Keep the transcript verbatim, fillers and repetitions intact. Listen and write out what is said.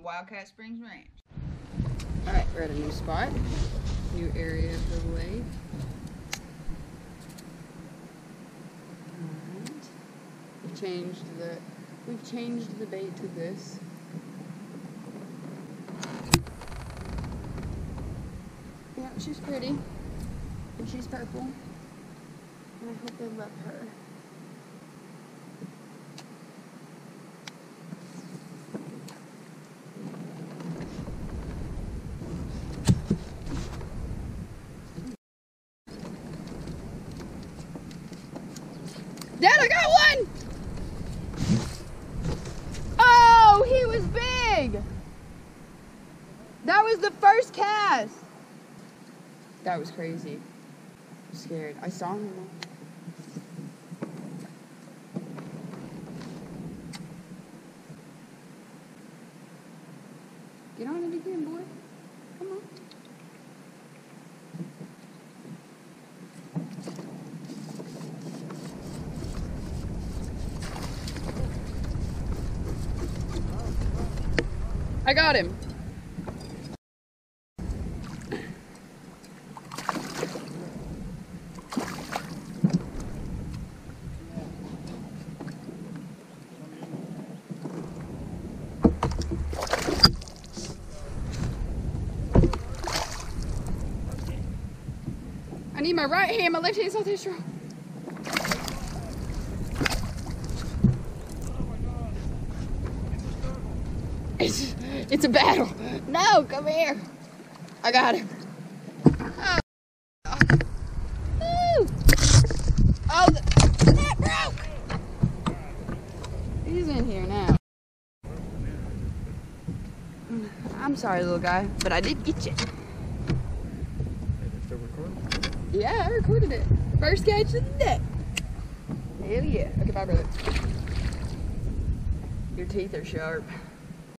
Wildcat Springs Ranch. Alright, we're at a new spot, new area of the lake. Alright. We've changed the we've changed the bait to this. Yeah, she's pretty. And she's purple. And I hope they love her. Dad, I got one! Oh, he was big! That was the first cast! That was crazy. I'm scared. I saw him though. Get on it again, boy. Come on. I got him. I need my right hand, my left hand's not that strong. It's, it's a battle. No, come here. I got him. Oh, Woo. Oh the net broke. He's in here now. I'm sorry, little guy, but I did get you. Still recording? Yeah, I recorded it. First catch of the day. Hell yeah. Okay, bye, brother. Your teeth are sharp.